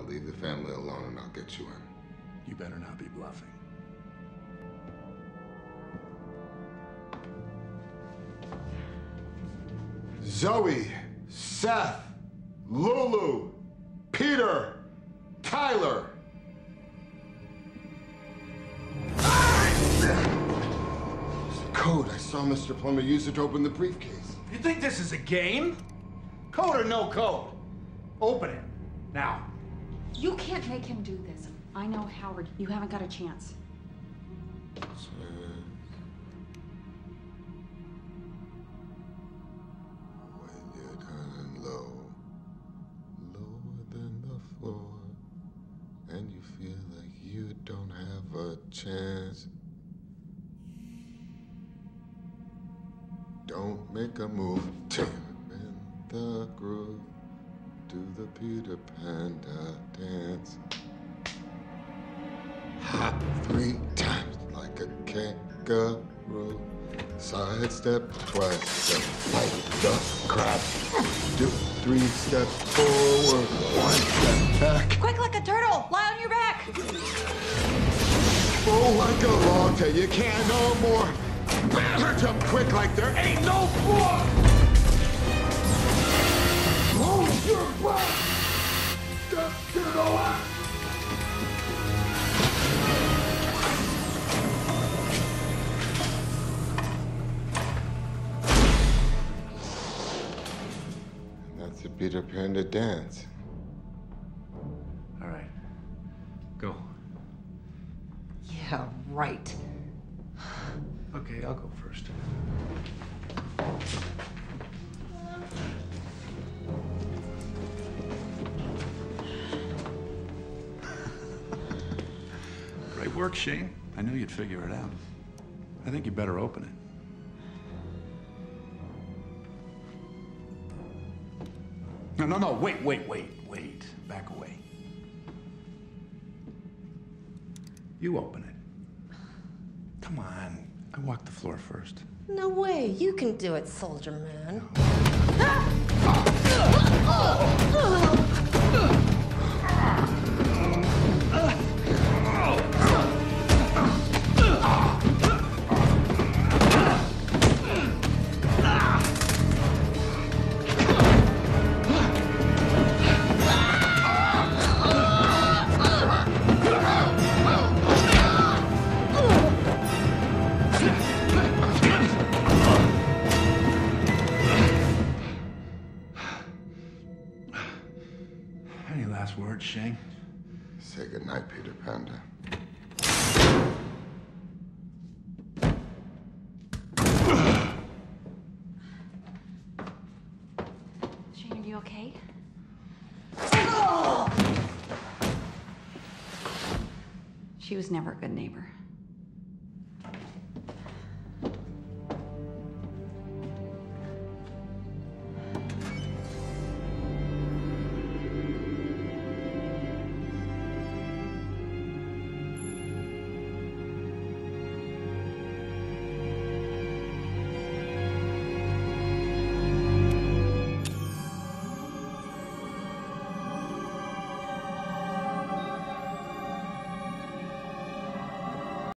leave the family alone and I'll get you in. You better not be bluffing. Zoe, Seth, Lulu, Peter, Tyler. Code. I saw Mr. Plummer use it to open the briefcase. You think this is a game? Code or no code? Open it. Now. You can't make him do this. I know, Howard. You haven't got a chance. When you're turning low, lower than the floor, and you feel like you don't have a chance, don't make a move. Tap in the groove. Do the Peter Panda dance. Hop 3 times like a kangaroo. Sidestep twice, step like the crab. Do 3 steps forward, 1 step back. Quick like a turtle! Lie on your back! Roll like a log till you can't no more. Jump quick like there ain't no floor. Hold your breath. You know what? And that's the Peter Panda dance. All right. Go. Yeah, right. Okay, I'll go first. Great work, Shane. I knew you'd figure it out. I think you better open it. No, wait. Back away. You open it. Come on. I walked the floor first. No way. You can do it, soldier man. Any last words, Shane? Say goodnight, Peter Panda. Shane, are you okay? She was never a good neighbor.